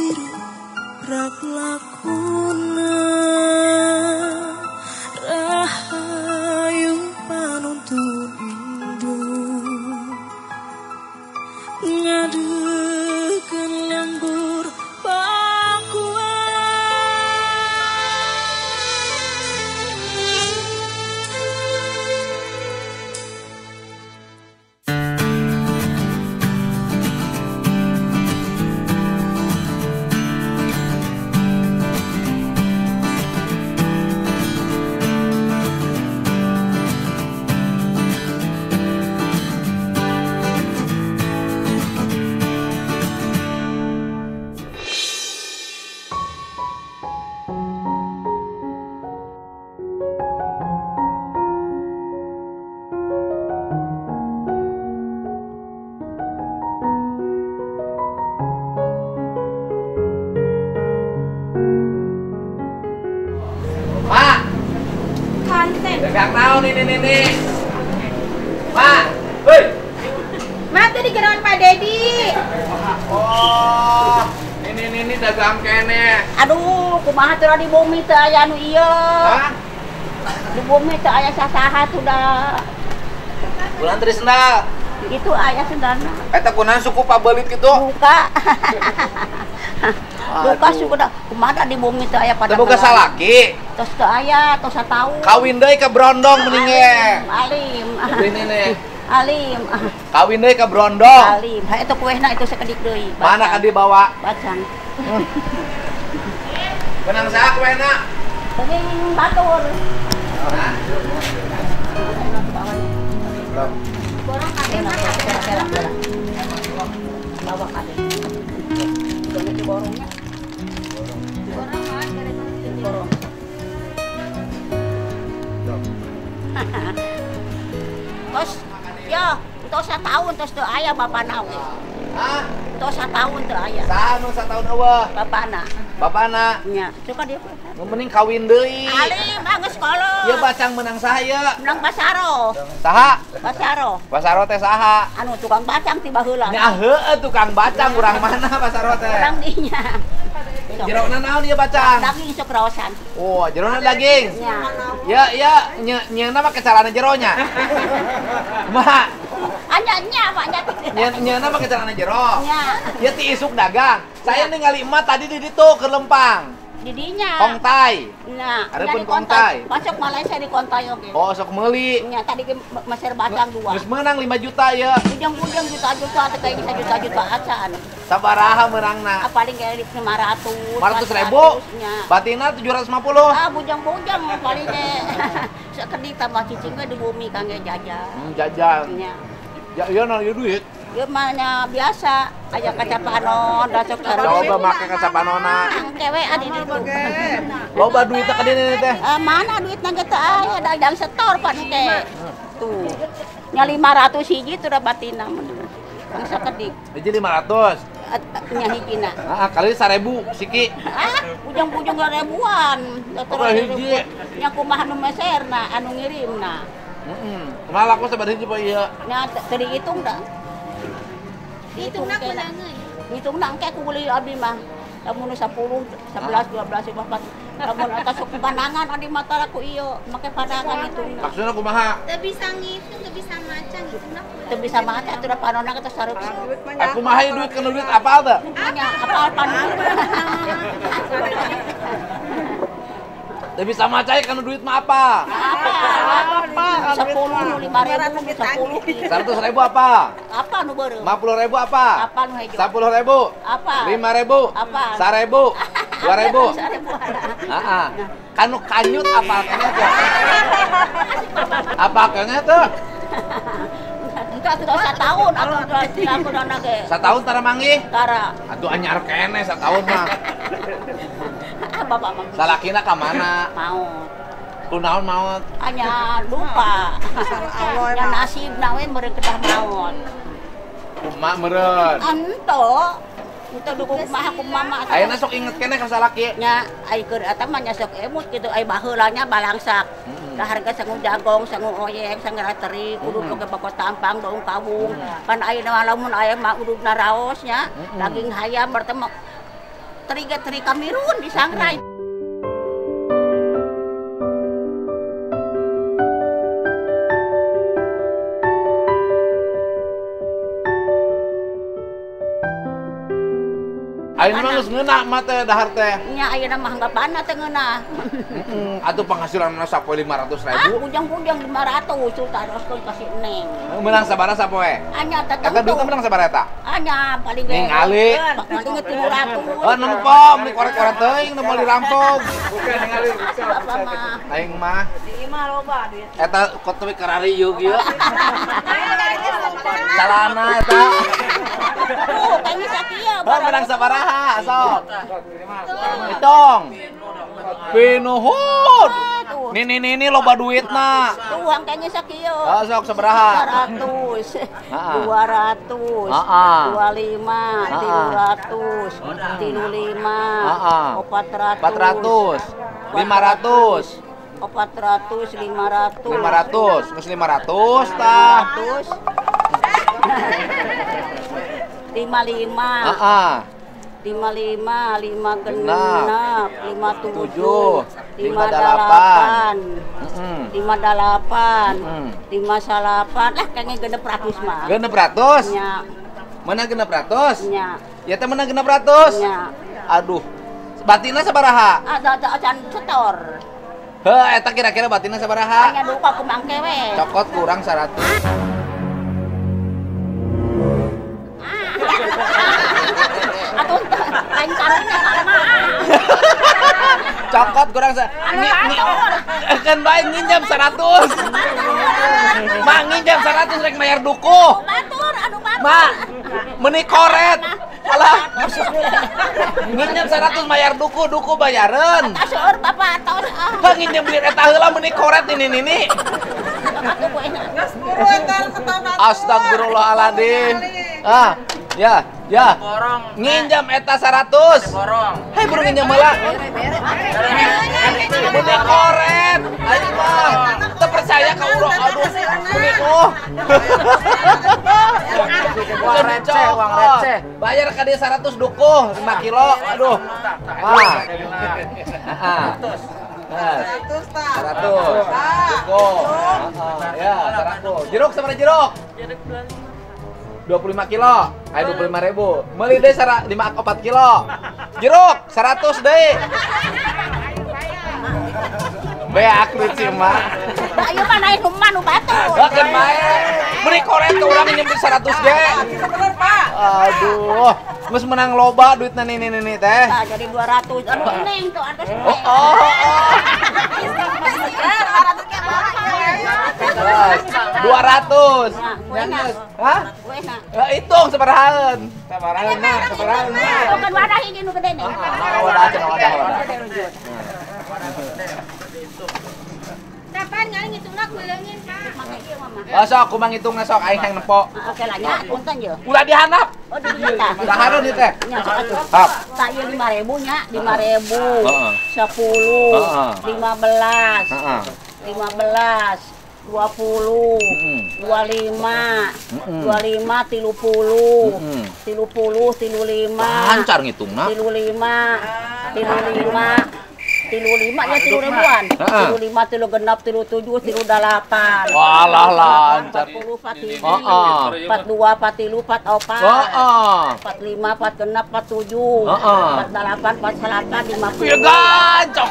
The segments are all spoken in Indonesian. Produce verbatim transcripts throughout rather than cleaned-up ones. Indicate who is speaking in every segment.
Speaker 1: biru rak lakuna rahayu panuntun indu ngadekeun lembur pakuan.
Speaker 2: Dagang naon ini ini. Pak, hei.
Speaker 3: Mak tadi geron Pak Dedi.
Speaker 2: Oh, ini ini ini dagang kene.
Speaker 3: Aduh, kumaha teu di bumi teu aya nu ieu.
Speaker 2: Hah?
Speaker 3: Di bumi teu aya sasaha sudah.
Speaker 2: Bulan Trisna.
Speaker 3: Itu aya sendana.
Speaker 2: Eta kunaon suku pabelit kitu?
Speaker 3: Buka. Buka sudah kumaha di bumi teu aya pada.
Speaker 2: Teu boga salaki.
Speaker 3: Tos teu aya, tos satau.
Speaker 2: Kawin deui ka Brondong mending ge.
Speaker 3: Alim.
Speaker 2: Ini nih.
Speaker 3: Alim.
Speaker 2: Kawin deui ka Brondong.
Speaker 3: Alim. Ha eta kuehna itu sakedik deui.
Speaker 2: Mana ka dibawa?
Speaker 3: Bacang.
Speaker 2: Benang saha kuehna?
Speaker 3: Teuing batur.
Speaker 2: Hah?
Speaker 3: Borong kade mah kade. Bawa kade. Ini di borongnya. Borong mah kade borong. Tos, ya, tos satahun tos teu aya bapana we.
Speaker 2: Hah?
Speaker 3: Tos satahun teu aya.
Speaker 2: Saha nu sataun eueuh?
Speaker 3: Bapana.
Speaker 2: Bapana.
Speaker 3: Nya, suka dia.
Speaker 2: Nu mending kawin deui.
Speaker 3: Alim geus kolot.
Speaker 2: Ieu bacang menang saha ieu?
Speaker 3: Menang Basaro.
Speaker 2: Saha?
Speaker 3: Basaro.
Speaker 2: Basaro teh saha?
Speaker 3: Anu tukang bacang ti baheula.
Speaker 2: Nya heueuh tukang bacang urang mana Basaro teh?
Speaker 3: Urang dinya.
Speaker 2: Jerona naon ieu bacang?
Speaker 3: Daging sok raosan.
Speaker 2: Oh, jerona daging.
Speaker 3: Nya.
Speaker 2: Ya, ya, nye nyeuna mah kecarana jeronya. Kumaha?
Speaker 3: Anya nya Pak nya.
Speaker 2: Nye nyeuna mah kecarana jero.
Speaker 3: Nya.
Speaker 2: Ya ti isuk dagang. Saya ningali emak tadi di ditu ke Lempang.
Speaker 3: Didinya.
Speaker 2: Kongtai.
Speaker 3: Nah,
Speaker 2: Hareupeun
Speaker 3: nya di
Speaker 2: kongtai.
Speaker 3: Masuk Malaysia di kontai oge.
Speaker 2: Oh, sok meuli.
Speaker 3: Nya tadi ge meser bacang dua.
Speaker 2: Geus meunang lima juta ya.
Speaker 3: Bujang-bujang juta-juta teh kayak bisa juta-juta acan.
Speaker 2: Sabaraha meurangna?
Speaker 3: Ah, paling kayak di lima ratus.
Speaker 2: lima ratus ribu? Batina tujuh ratus lima puluh.
Speaker 3: Ah, bujang-bujang paling teh. Sakedik tambah cicing di bumi kangge jajan.
Speaker 2: Hmm, jajan.
Speaker 3: Nya.
Speaker 2: Ya ieu naon ieu duit?
Speaker 3: Ieu mah nya biasa aya kaca panon, da sok
Speaker 2: Coba make kaca panona.
Speaker 3: Kewe adi di ditu.
Speaker 2: Loba duitnya ka dieu teh.
Speaker 3: Ah, mana duitna ge teu aya, dagang setor pan teh. Tuh. Nya lima ratus hiji tuh da batina mah. Kang sakedik.
Speaker 2: Hiji lima ratus.
Speaker 3: Nya hijina.
Speaker 2: Ah, kali seribu siki.
Speaker 3: Ah, ujung-ujung ribuan.
Speaker 2: Berapa hiji?
Speaker 3: Nya kumaha nu meserna, anu ngirimna.
Speaker 2: Heeh. Kumaha laku sabar hiji poe ieu?
Speaker 3: Nya teu dihitung da.
Speaker 4: Hitungna kunaeun.
Speaker 3: Hitungna engke ku beli abdi mah. Lamun sepuluh, sebelas, dua belas, lima belas. Lamun atas sok pandangan adi mata laku ieu, make pandangan hitungna.
Speaker 2: Maksudna kumaha?
Speaker 4: Teu bisa ngitung, teu bisa maca hitungna.
Speaker 3: Teu bisa maca atuh da panonna kita sarep.
Speaker 2: Aku mah hayu duit kana duit apal teh?
Speaker 3: Nya apal panonna.
Speaker 2: Teu bisa macai kana duit mah apa?
Speaker 3: Apa? Sepuluh, lima ribu, sepuluh.
Speaker 2: Seratus ribu apa?
Speaker 3: Apa nu beureum?
Speaker 2: Lima puluh ribu apa?
Speaker 3: Apa nu hejo?
Speaker 2: Sepuluh ribu?
Speaker 3: Apa?
Speaker 2: Lima ribu?
Speaker 3: Apa?
Speaker 2: Seribu? Dua ribu?
Speaker 3: Seribu.
Speaker 2: Heeh. Kanu kanyut apa kayaknya tuh? Apa kayaknya tuh?
Speaker 3: Enggak tuh satahun aku aku dana ge.
Speaker 2: Satahun tara manggih?
Speaker 3: Tara.
Speaker 2: Atuh anyar kene satahun mah.
Speaker 3: Ah bapak mah.
Speaker 2: Salakina ka mana?
Speaker 3: Mau.
Speaker 2: Kunaon maot?
Speaker 3: Hanya lupa. Ya nasibna we meureun kedah maot.
Speaker 2: Kumaha meureun?
Speaker 3: Ento. Ento duku kumaha ku mama.
Speaker 2: Ayeuna sok inget kene ka salaki.
Speaker 3: Nya ai keur eta mah nya sok emut kitu ai baheula nya balangsak. Da harga sangu jagong, sangu oyeng, sangu rateri, kudu oge bakot tampang, daun kawung. Pan ayeuna lamun aya mah ududna raos nya, daging hayam bertemu teri teri Kamerun di Sangrai.
Speaker 2: Ayeuna geus ngeuna mah teh dahar teh.
Speaker 3: Nya ayeuna mah hanggapana teh ngeunah.
Speaker 2: Heeh, atuh penghasilanna sapoe lima ratus
Speaker 3: Ah,
Speaker 2: ribu.
Speaker 3: ujang-ujang lima ratus sultan teruskeun kasih neng.
Speaker 2: Menang sabaraha sapoe?
Speaker 3: Anya teh
Speaker 2: Eta duitna menang sabaraha eta?
Speaker 3: Anya paling ge.
Speaker 2: Ningali.
Speaker 3: Paling ge tiga ratus.
Speaker 2: Oh, nempo, beli korek-korek teuing nu meuli rampog. Bukan ningali.
Speaker 3: Apa mah?
Speaker 2: Aing mah
Speaker 3: Di imah loba duit.
Speaker 2: eta kotowi karari yuk ieu. Calana eta.
Speaker 3: Tuh, kayaknya sakieu.
Speaker 2: Oh, menang sabaraha sok. Hitung. Pinuhun.
Speaker 3: Tuh.
Speaker 2: Nih nih nih nih loba duitna.
Speaker 3: Tuang kayaknya sakieu.
Speaker 2: Ah, sok sabaraha?
Speaker 3: seratus,
Speaker 2: Ah.
Speaker 3: dua ratus,
Speaker 2: Ah, ah.
Speaker 3: dua lima,
Speaker 2: Ah,
Speaker 3: tiga
Speaker 2: ah.
Speaker 3: ratus, tiga lima,
Speaker 2: Ah, ah.
Speaker 3: empat ratus,
Speaker 2: empat ratus, lima ratus,
Speaker 3: empat ratus, lima ratus,
Speaker 2: lima ratus, geus lima ratus tah.
Speaker 3: ratus, lima lima,
Speaker 2: Ah, ah.
Speaker 3: lima lima, lima
Speaker 2: Genap.
Speaker 3: genap, lima
Speaker 2: Tujuh.
Speaker 3: tujuh,
Speaker 2: Lima
Speaker 3: lima
Speaker 2: dalapan.
Speaker 3: delapan,
Speaker 2: Heeh.
Speaker 3: lima delapan,
Speaker 2: Mm.
Speaker 3: lima salapan, lah kayaknya genep ratus mah.
Speaker 2: Genep ratus?
Speaker 3: Nya,
Speaker 2: Mana genep ratus?
Speaker 3: nya,
Speaker 2: Ya teh mana genep ratus?
Speaker 3: nya.
Speaker 2: Aduh. Batina sabaraha?
Speaker 3: Ada ada acan setor.
Speaker 2: Heh, eta kira-kira batina sabaraha?
Speaker 3: Hanya duka ku mangkewe.
Speaker 2: Cokot kurang seratus.
Speaker 3: Atuh lain karena sama.
Speaker 2: Cokot kurang sa. Ni ni kan bae nginjam seratus. Mak nginjam seratus rek mayar duku.
Speaker 3: Batur anu batur.
Speaker 2: Mak, meni koret. Alah. Nginjam seratus mayar duku, duku bayareun.
Speaker 3: Taseur bapak tos ah.
Speaker 2: Ka nginjam duit eta heula meni koret ini nini.
Speaker 3: Atuh ku enak.
Speaker 2: Astagfirullahaladzim. Ah, ya, ya. Nginjam eta seratus. Hei, burung nginjam heula. Meni koret. Ayo mah. Teu percaya ka urang. Aduh. Meni oh. Uang receh, uang receh. Bayar ka dia seratus duku, lima kilo. Aduh. Ah. Heeh. seratus duku. Ya, seratus. Jeruk sama jeruk? dua puluh lima kilo. Ayo dua puluh lima ribu. Meuli deui lima empat kilo. Jeruk seratus deui. Beak lu cima.
Speaker 3: Ayo mah naik rumah nu batur.
Speaker 2: Bahkan baik. Beri koret ke orang nyampe seratus ge. Aduh. Geus menang loba duitna nih nih nih teh.
Speaker 3: Nah, jadi dua ratus. Anu neng tuh ada
Speaker 2: Oh, oh, oh. dua ratus. Hah?
Speaker 3: Ku enak.
Speaker 2: Ya, hitung sabarahan. Sabarahan mah, sabarahan mah.
Speaker 3: Oh, kan wadah ini nu gede nih.
Speaker 2: Ah, wadah aja, wadah, wadah.
Speaker 4: Kapan ngali ngitungna kuleungin, Pak?
Speaker 3: Make ieu mah.
Speaker 2: Oh, sok kumang hitungna sok aing hayang nempo.
Speaker 3: Oke lah nya, punten ye.
Speaker 2: Ulah dihanap.
Speaker 3: Oh, di dieu tah.
Speaker 2: Sahareun ieu teh.
Speaker 3: Nya sok atuh.
Speaker 2: Hap.
Speaker 3: Tak ieu lima ribu nya, lima ribu.
Speaker 2: Heeh.
Speaker 3: sepuluh,
Speaker 2: Heeh.
Speaker 3: lima belas,
Speaker 2: Heeh.
Speaker 3: lima belas, dua puluh,
Speaker 2: Mm-mm.
Speaker 3: dua lima,
Speaker 2: Mm-mm.
Speaker 3: dua lima, tilu puluh,
Speaker 2: Mm-mm.
Speaker 3: tilu puluh, tilu lima,
Speaker 2: Lancar ngitungna.
Speaker 3: tilu lima, tilu lima, tilu lima ya tilu ribuan,
Speaker 2: Heeh.
Speaker 3: tilu lima, tilu genap, tilu tujuh, tilu delapan,
Speaker 2: Walah lancar.
Speaker 3: empat puluh, empat hiji,
Speaker 2: Heeh.
Speaker 3: empat dua, empat tilu, empat opat,
Speaker 2: Heeh.
Speaker 3: empat lima, empat genap, empat tujuh,
Speaker 2: Heeh.
Speaker 3: empat delapan, empat salapan, lima
Speaker 2: Ya
Speaker 3: puluh.
Speaker 2: gancok.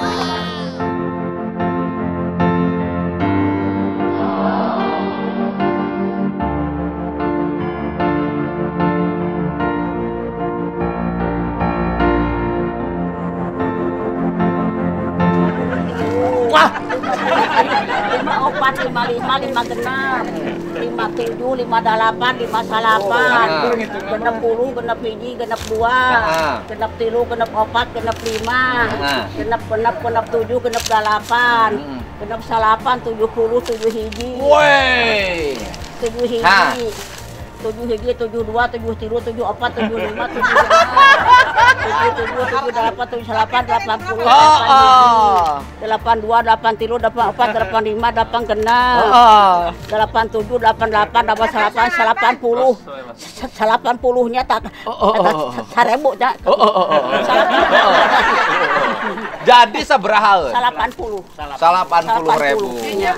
Speaker 2: Wah,
Speaker 3: Lima opat, lima lima, lima genap, lima tujuh, lima delapan, lima salapan,
Speaker 2: Oh,
Speaker 3: genap puluh, genap hiji, genap dua,
Speaker 2: Ah.
Speaker 3: genap tilu, genap opat, genap lima,
Speaker 2: Ah.
Speaker 3: genap genap genap tujuh, genap delapan,
Speaker 2: Mm.
Speaker 3: genap salapan, tujuh puluh, tujuh hiji,
Speaker 2: woi.
Speaker 3: tujuh
Speaker 2: Nah.
Speaker 3: hiji, tujuh hiji, tujuh dua, tujuh tilu, tujuh opat, tujuh lima, tujuh enam, tujuh tujuh, tujuh delapan, tujuh delapan, delapan puluh, delapan dua, delapan tilu, delapan opat, delapan lima, delapan genap, delapan tujuh, delapan delapan, delapan delapan, delapan puluh, delapan puluhnya tak seribu tak?
Speaker 2: Jadi sabaraha?
Speaker 3: delapan puluh.
Speaker 2: delapan puluh ribu.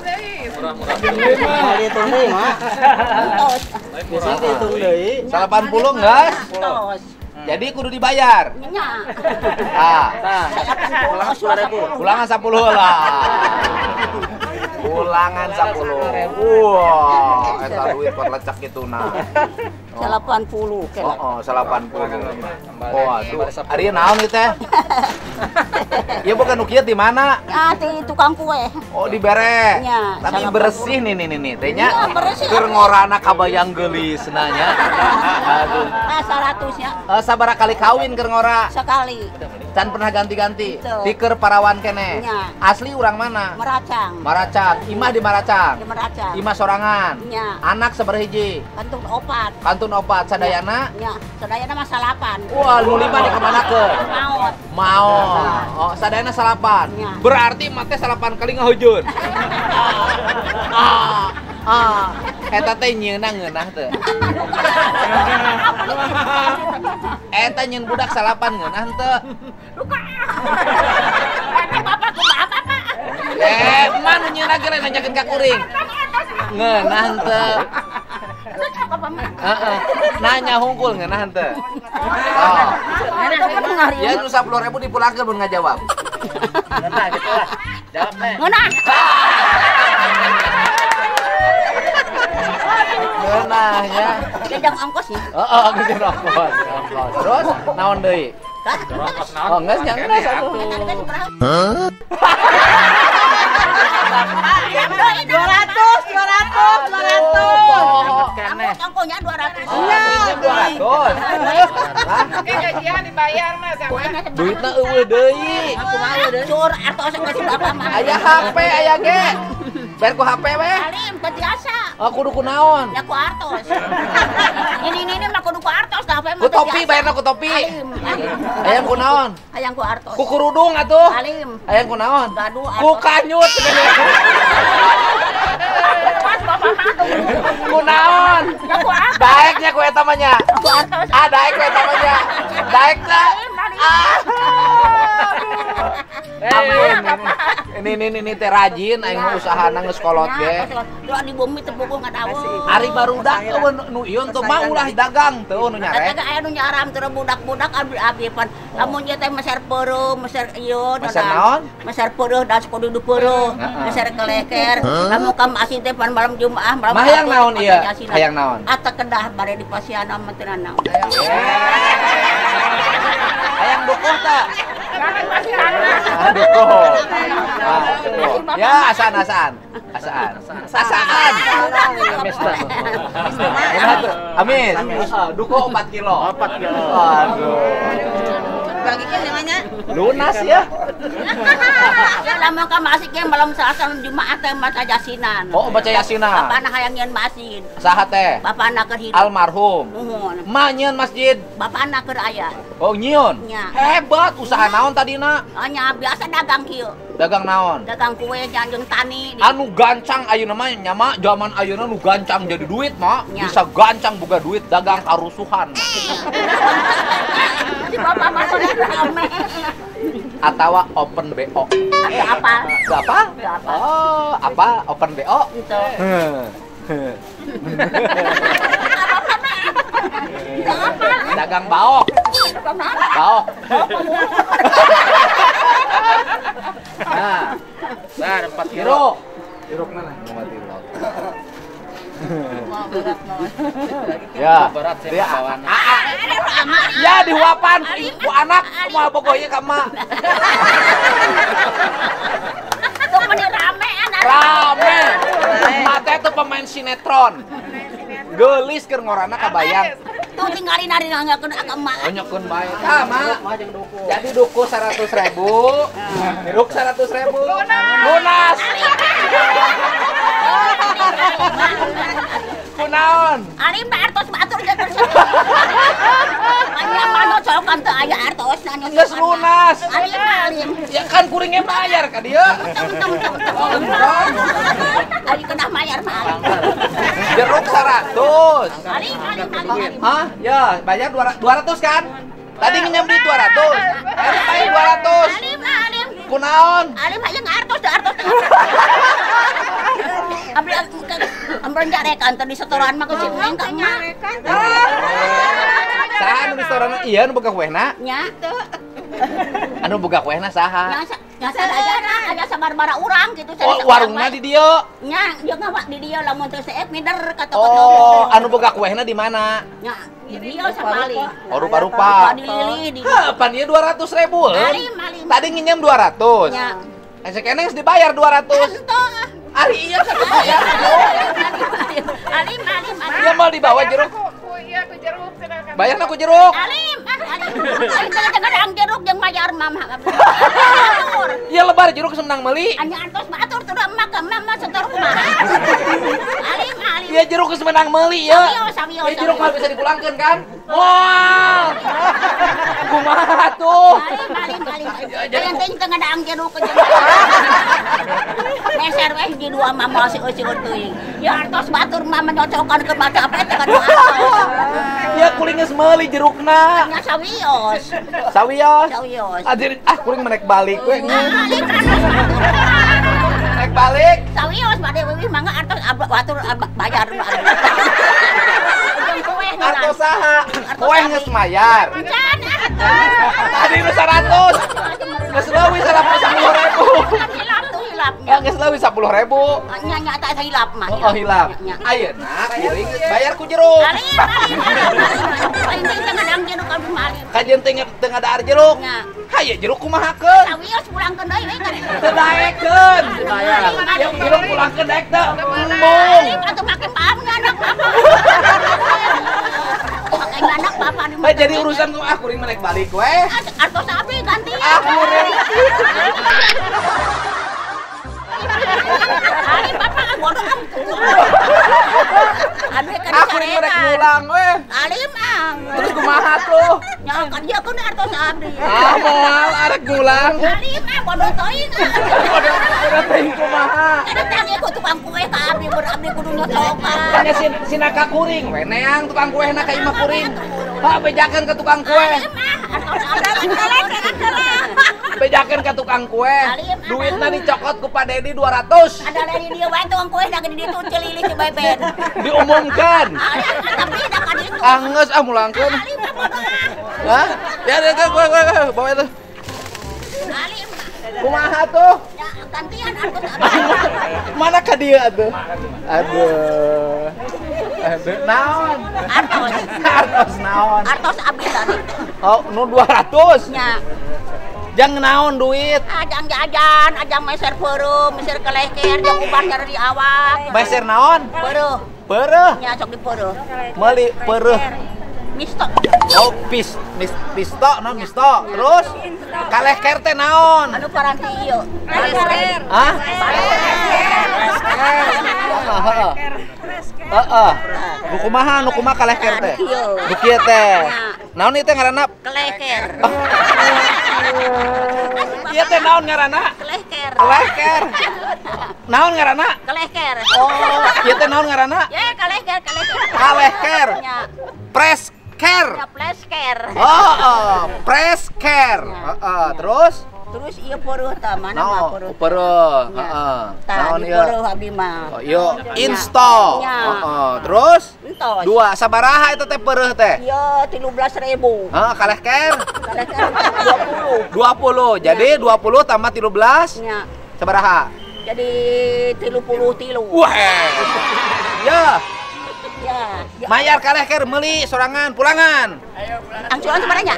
Speaker 2: delapan puluh guys. Jadi kudu dibayar. Ah. Pulangan sepuluh lah. Pulangan sepuluh. Wah, eta duit pot lecek gitu nah.
Speaker 3: delapan puluh.
Speaker 2: Oh, oh, delapan puluh. Waduh, ari naon ieu teh? Ieu bukan nu kieu di mana?
Speaker 3: Ah, di tukang kue.
Speaker 2: Oh, dibere.
Speaker 3: Ya,
Speaker 2: tapi bersih nih nih nih nih tehnya.
Speaker 3: Ya, bersih.
Speaker 2: Keur ngorana kabayang geulis nya. Aduh.
Speaker 3: Ah, seratus ya.
Speaker 2: Eh, sabaraha kali kawin keur ngora?
Speaker 3: Sekali.
Speaker 2: Can pernah ganti-ganti.
Speaker 3: Betul.
Speaker 2: Di keur parawan kene.
Speaker 3: Ya.
Speaker 2: Asli urang mana?
Speaker 3: Meracang.
Speaker 2: Maracang. Imah di Maracang.
Speaker 3: Di Meracang.
Speaker 2: Imah sorangan.
Speaker 3: Ya.
Speaker 2: Anak sabaraha hiji?
Speaker 3: Kantun opat.
Speaker 2: Kantun opat sadayana?
Speaker 3: Ya, sadayana mah salapan.
Speaker 2: Wah, nu lima di kemana ke?
Speaker 3: Maot.
Speaker 2: Mau. Oh, sadayana salapan.
Speaker 3: Ya.
Speaker 2: Berarti mate salapan kali ngahujeun. Ah. Ah. Eta teh nyeunah ngeunah teu. Eta nyeun budak salapan ngeunah teu.
Speaker 3: Bapak kumaha Bapak?
Speaker 2: Eh, mana nyeunah ge nanyakeun ka kuring. Ngeunah teu. Heeh. Nanya hungkul ngeunah teu. Oh. Ya nu sepuluh ribu dipulangkeun mun ngajawab. Ngeunah gitu lah. Jawab teh.
Speaker 3: Ngeunah.
Speaker 2: Ngeunah ya.
Speaker 3: Gedang ongkosnya.
Speaker 2: Heeh, geus ongkos. Ongkos. Terus naon deui? Oh, geus nya geus atuh.
Speaker 3: dua ratus, dua ratus, dua ratus.
Speaker 2: Keneh.
Speaker 3: Ongkosnya dua ratus.
Speaker 2: Iya, dua ratus. Hah?
Speaker 4: Oke, gajian dibayar mah sama.
Speaker 2: Duitna eueuh deui.
Speaker 3: Aku mau deh. Cur, atau kasih bapak mah.
Speaker 2: Aya H P aya ge. Bayar ku H P we.
Speaker 3: Alim, teu biasa.
Speaker 2: Oh, kudu kunaon?
Speaker 3: Ya ku artos. Ini ini ini mah kudu ku artos dah,
Speaker 2: Ku topi bayarna ku topi.
Speaker 3: Alim, alim.
Speaker 2: Hayang kunaon?
Speaker 3: Hayang ku artos.
Speaker 2: Ku kerudung atuh.
Speaker 3: Alim.
Speaker 2: Hayang kunaon?
Speaker 3: Gaduh,
Speaker 2: Ku
Speaker 3: artos.
Speaker 2: kanyut. Kunaon?
Speaker 3: Ya ku artos.
Speaker 2: Daeknya ku eta mah nya.
Speaker 3: Ku artos.
Speaker 2: Ah, daek ku eta mah nya. Daek teh. Ah. Amin. Ini ini ini teh rajin aing mah usahana geus kolot ge.
Speaker 3: Doa di bumi teu puguh ngadawu.
Speaker 2: Ari barudak eueuh nu ieu teu mah ulah dagang teu nu nyarek.
Speaker 3: Eta aya nu nyaram teu budak-budak abi-abi pan. Lamun ieu teh meser peureuh, meser ieu
Speaker 2: Meser naon?
Speaker 3: Meser peureuh dan kudu di peureuh, meser keleker. Lamun ka masjid teh pan malam Jumaah, malam
Speaker 2: Mah hayang naon ieu? Hayang naon?
Speaker 3: Ata kedah bare di pasiana mah teu naon.
Speaker 2: Hayang dukuh teh. Ah, dukuh. Ah, dukuh. Ya, asaan asaan. Asaan. Asaan. Amin. Ah, dukuh empat kilo. empat kilo. Aduh.
Speaker 3: Bagikan namanya
Speaker 2: Lunas ya.
Speaker 3: ya lamun ka masjid ge malam Selasa Jumaah teh maca yasinan.
Speaker 2: Oh, baca yasinan.
Speaker 3: Bapana hayang nyeun masjid.
Speaker 2: Saha teh?
Speaker 3: Bapana keur hidup.
Speaker 2: Almarhum.
Speaker 3: Nuhun.
Speaker 2: Ma nyieun masjid.
Speaker 3: Bapana keur aya.
Speaker 2: Oh, nyieun.
Speaker 3: Nya.
Speaker 2: Hebat, usaha naon tadina?
Speaker 3: Hanya biasa dagang kieu.
Speaker 2: Dagang naon?
Speaker 3: Dagang kue jeung tani.
Speaker 2: Anu gancang ayeuna mah nyama zaman ayeuna nu gancang jadi duit mah
Speaker 3: Ya.
Speaker 2: bisa gancang boga duit dagang karusuhan
Speaker 3: Si bapak mah rame.
Speaker 2: atawa open B O.
Speaker 3: Ada apa?
Speaker 2: Gak apa?
Speaker 3: Gak apa.
Speaker 2: Oh, apa open B O?
Speaker 3: Gitu.
Speaker 2: Dagang baok. Baok. Nah, nah empat kilo. Hiruk mana? Nomor tirok. Ya, berat sih bawaannya. Ya dihuapan ibu anak mau pokoknya kamu.
Speaker 3: Tuh meni rame anak.
Speaker 2: Rame. Mate tuh pemain sinetron. Geulis keur ngorana kabayang.
Speaker 3: Tuh tinggalin ari ngangakeun ka emak.
Speaker 2: Oh nyokeun bae. Tah, Mak. Jadi duku seratus ribu. Hiruk seratus ribu. Lunas. Kunaon?
Speaker 3: Alim da artos batur jeung bersih. Anya mah cocokan teu aya artos na nyocokan.
Speaker 2: Geus lunas.
Speaker 3: Alim alim.
Speaker 2: Ya kan kuringnya bayar ka dieu.
Speaker 3: Ari kena bayar mah.
Speaker 2: Jeruk seratus.
Speaker 3: Alim alim alim.
Speaker 2: Hah? Ya, bayar dua ratus kan? Tadi nginjem duit dua ratus. Eh, bayar dua ratus.
Speaker 3: Alim alim.
Speaker 2: Kunaon?
Speaker 3: Alim aya artos da artos. Ambil ambil nyarekan tadi setoran mah geus neng ka nyarekan.
Speaker 2: Saha anu restoran ieu anu boga kuehna?
Speaker 3: Nya teu.
Speaker 2: Anu boga kuehna saha?
Speaker 3: Nya nya aja aya sabar-bara urang gitu.
Speaker 2: Oh, warungna di dieu.
Speaker 3: Nya jeung ngawak di dieu lamun teu seep mider ka toko.
Speaker 2: Oh, anu boga kuehna di mana?
Speaker 3: Nya di dieu sabali.
Speaker 2: Oh, rupa-rupa.
Speaker 3: Di lili di.
Speaker 2: Hah, pan ieu dua ratus ribu.
Speaker 3: Alim alim.
Speaker 2: Tadi nginjem dua ratus.
Speaker 3: Nya.
Speaker 2: Esek keneh geus dibayar dua ratus.
Speaker 3: Entong.
Speaker 2: Ari iya kan dibayar.
Speaker 3: Alim alim alim.
Speaker 2: Dia mau dibawa jeruk.
Speaker 4: Ku iya ku jeruk silakan.
Speaker 2: Bayar aku jeruk.
Speaker 3: Alim alim. Alim jangan jeruk jeung bayar mama.
Speaker 2: Iya lebar jeruk semenang meuli.
Speaker 3: Anya antos batur tuh emak ke mama setor kumaha. Alim alim.
Speaker 2: Iya jeruk semenang meuli ya.
Speaker 3: Sawios sawios.
Speaker 2: Iya jeruk mah bisa dipulangkeun kan? Wah. Kumaha tuh?
Speaker 3: Alim alim alim. Yang teh tengah daang jeruk ke jeung. Meser weh di dua mama si eusi teuing. Ya antos batur mama nyocokan ke mata apa teh kan.
Speaker 2: Iya kuring geus meuli jerukna.
Speaker 3: Nya sawios.
Speaker 2: Sawios.
Speaker 3: Sawios.
Speaker 2: Adir ah kuring menek balik we.
Speaker 3: Alim antos batur.
Speaker 2: Naik balik.
Speaker 3: Sawios bade we mangga antos batur bayar.
Speaker 2: Artos saha? Kueh geus mayar.
Speaker 3: Can
Speaker 2: Tadi nu seratus. Geus leuwih sepuluh ribu.
Speaker 3: hilap tuh hilap.
Speaker 2: Ya geus leuwih sepuluh ribu.
Speaker 3: Nya nya tak hilap mah.
Speaker 2: Oh hilap. Ayeuna kuring bayar ku jeruk.
Speaker 3: Alim alim. Aing teh tengah dang jeruk abdi malim.
Speaker 2: Kajian teu teu ngadaar jeruk.
Speaker 3: Nya.
Speaker 2: Haye jeruk kumahakeun?
Speaker 3: Sawios pulangkeun deui we kan.
Speaker 2: Teu daekeun. Ya jeruk pulangkeun daek teu. Embung.
Speaker 3: Alim atuh make paam nganak papa. Make nganak papa di.
Speaker 2: Haye jadi urusan ku ah kuring menek balik we.
Speaker 3: Artos abdi ganti.
Speaker 2: Ah kuring.
Speaker 3: Alim papa kan bodoh am. Aduh kan
Speaker 2: Ah kuring menek ngulang we.
Speaker 3: Alim ah.
Speaker 2: Terus kumaha tuh?
Speaker 3: Nya kan dia kun artos abdi.
Speaker 2: Ah moal arek ngulang.
Speaker 3: Alim ah bodoh teuing.
Speaker 2: Udah teuing kumaha?
Speaker 3: Ada tanya ku tukang kue ka abdi mun abdi kudu nyocokan.
Speaker 2: Tanya si sinaka kuring we neang tukang kuehna ka imah kuring. Ha bejakeun ke tukang kue. Bejakeun ke tukang kue. Duitna dicokot ku Pak Dedi dua ratus.
Speaker 3: Ada dari dia wae tukang kue da di ditu celili si beben.
Speaker 2: Diumumkan.
Speaker 3: Tapi da ka ditu.
Speaker 2: Ah geus ah mulangkeun. Hah? Ya ya gue gue bawa itu.
Speaker 3: Alim.
Speaker 2: Kumaha tuh?
Speaker 3: Ya gantian artos abdi.
Speaker 2: Mana ka dieu atuh? Aduh. Aduh naon?
Speaker 3: Artos.
Speaker 2: Artos naon?
Speaker 3: Artos abdi tadi.
Speaker 2: Oh, nu dua ratus.
Speaker 3: Nya.
Speaker 2: Jang naon duit?
Speaker 3: Ajang jajan, ajang meser peureuh, meser keleker, jeung uban dari awak.
Speaker 2: Beser naon?
Speaker 3: Peureuh.
Speaker 2: Peureuh.
Speaker 3: Nya sok di peureuh.
Speaker 2: Meuli peureuh.
Speaker 3: Misto.
Speaker 2: Oh, pis, mis, pisto, no misto. Terus kaleker teh naon?
Speaker 3: Anu paranti ieu. Kaleker.
Speaker 2: Hah? Heeh. Heeh. Nu kumaha nu kumaha kaleker teh? Nu kieu teh. Naon ieu teh ngaranna?
Speaker 3: Keleker.
Speaker 2: Ieu teh naon ngaranna?
Speaker 3: Keleker.
Speaker 2: Kaleker. Naon ngaranna?
Speaker 3: Keleker.
Speaker 2: Oh, ieu teh naon ngaranna?
Speaker 3: Ya kaleker, kaleker.
Speaker 2: Kaleker.
Speaker 3: Ya,
Speaker 2: Press care.
Speaker 3: ya plesker.
Speaker 2: Oh, oh, press care. Heeh, terus
Speaker 3: Terus ieu peureuh tah mana mah
Speaker 2: naon?
Speaker 3: peureuh.
Speaker 2: Peureuh.
Speaker 3: Ya.
Speaker 2: Heeh.
Speaker 3: Tah
Speaker 2: Naon
Speaker 3: di
Speaker 2: ieu?
Speaker 3: peureuh abdi mah.
Speaker 2: Oh, yo install.
Speaker 3: Ya.
Speaker 2: Heeh. Terus
Speaker 3: Entos.
Speaker 2: dua sabaraha eta teh peureuh teh?
Speaker 3: Ieu tilu belas ribu.
Speaker 2: Heeh, kaleker
Speaker 3: Kaleker dua puluh.
Speaker 2: dua puluh. Jadi dua puluh tambah tilu belas
Speaker 3: Nya.
Speaker 2: sabaraha?
Speaker 3: Jadi tilu puluh tilu.
Speaker 2: Wah. Ya,
Speaker 3: Ya. Ya.
Speaker 2: mayar kaleker meuli sorangan pulangan.
Speaker 3: Angsuran sebenarnya.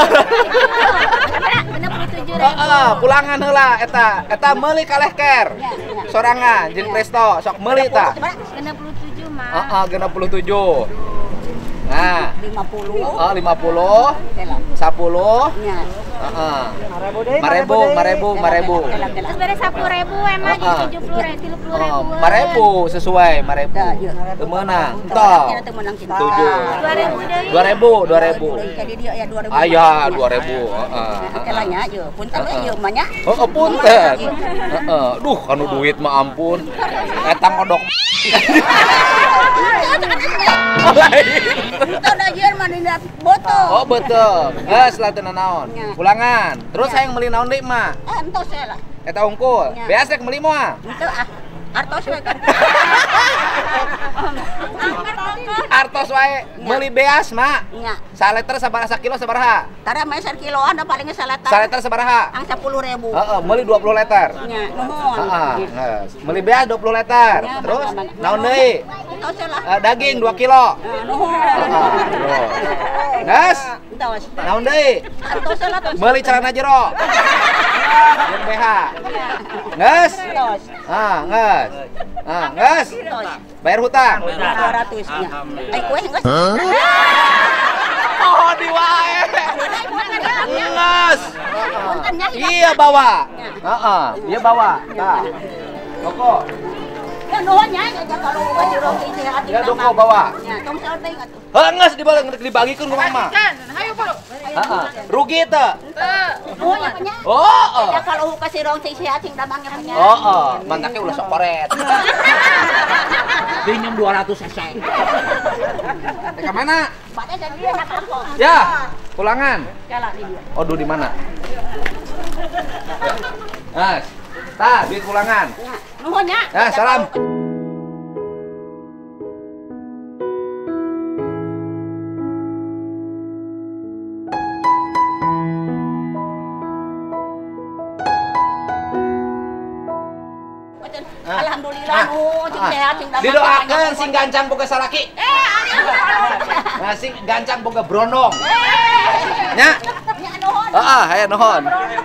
Speaker 3: enam puluh tujuh ribu.
Speaker 2: Heeh, pulangan heula eta. Eta meuli kaleker. Sorangan jeung presto sok meuli tah.
Speaker 3: enam puluh tujuh mah.
Speaker 2: Heeh, genep puluh tujuh. Nah,
Speaker 3: lima puluh.
Speaker 2: oh lima puluh, sepuluh,
Speaker 3: Ya.
Speaker 2: Heeh. Marebu, marebu, marebu.
Speaker 5: Terus beri sepuluh ribu emang jadi tujuh puluh ribu, tiga puluh ribu.
Speaker 2: Marebu sesuai, marebu. Temenang, toh. Tujuh.
Speaker 5: Dua ribu deh.
Speaker 2: Dua ribu, dua ribu.
Speaker 3: Ah
Speaker 2: ya, dua ribu.
Speaker 3: Kelanya aja, punten aja banyak.
Speaker 2: Oh, punten. Heeh. Duh, kanu duit mah ampun. Etang odok.
Speaker 3: Itu ada jian mana botol.
Speaker 2: Oh, betul. Geus lah teu naon. Pulangan. Terus hayang meuli naon deui, Mak?
Speaker 3: Eh, entos saya lah.
Speaker 2: Eta unggul. Beas rek meuli moal.
Speaker 3: Itu ah. Artos we kan.
Speaker 2: Artos wae meuli beas, Mak.
Speaker 3: Nya.
Speaker 2: Saleter sabaraha sakilo sabaraha?
Speaker 3: Tara mah sakiloan da palingnya saleter.
Speaker 2: Saleter sabaraha?
Speaker 3: Ang sepuluh ribu.
Speaker 2: Heeh, meuli dua puluh liter.
Speaker 3: Nya, nuhun.
Speaker 2: Heeh, geus. Meuli beas dua puluh liter. Terus naon deui?
Speaker 3: Entos lah.
Speaker 2: Eh, daging dua kilo.
Speaker 3: Nuhun.
Speaker 2: Terus. Geus.
Speaker 3: Entos.
Speaker 2: Naon deui?
Speaker 3: Entos lah tos.
Speaker 2: Meuli celana jero. Jeung B H. Geus?
Speaker 3: Entos.
Speaker 2: Ah, geus. Ah, geus. Bayar hutang.
Speaker 3: dua ratus nya. Ai kue geus.
Speaker 2: Oh, di wae. Geus. Iya bawa. Heeh, iya bawa. Tah. Doko.
Speaker 3: Ya nuhun nya ya kalau baju rok ini hati.
Speaker 2: Ya doko bawa.
Speaker 3: Ya, tong saeuting atuh.
Speaker 2: Heuh, geus dibalik dibagikeun ku Mang mah.
Speaker 4: Kan, hayu bro.
Speaker 2: Heeh. Rugi teu?
Speaker 3: Oh, ya nya.
Speaker 2: Oh.
Speaker 3: Ya kalau kasih rong sing sehat sing damangnya nya.
Speaker 2: Oh, oh. Mantaknya ulah sok koret. Pinjam dua ratus cc. Ke mana?
Speaker 3: Bade jadi dia nak angkot.
Speaker 2: Ya, pulangan.
Speaker 3: Jalan di dia.
Speaker 2: Aduh, di mana? Mas, tah, duit pulangan.
Speaker 3: Ya, nuhun nya.
Speaker 2: Ya, salam.
Speaker 3: Alhamdulillah nu sing sehat sing damang.
Speaker 2: Didoakeun sing gancang boga salaki. Nah, sing gancang boga brondong. Nya.
Speaker 3: Ya nuhun.
Speaker 2: Heeh, aya nuhun.